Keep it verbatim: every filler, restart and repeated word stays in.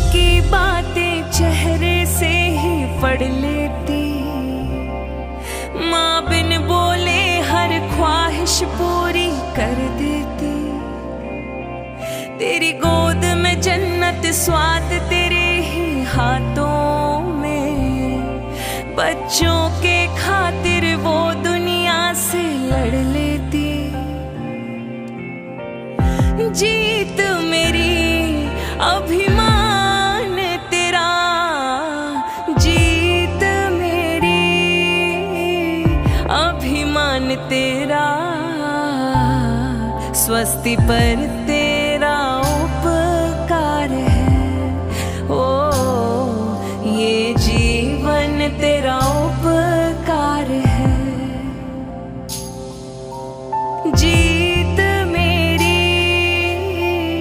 की बातें चेहरे से ही पढ़ लेती, माँ बिन बोले हर ख्वाहिश पूरी कर देती। तेरी गोद में जन्नत स्वाद तेरे ही हाथों में, बच्चों के खातिर वो दुनिया से लड़ लेती। जीत मेरी अभिमान तेरा, जीत मेरी अभिमान तेरा, स्वस्ति पर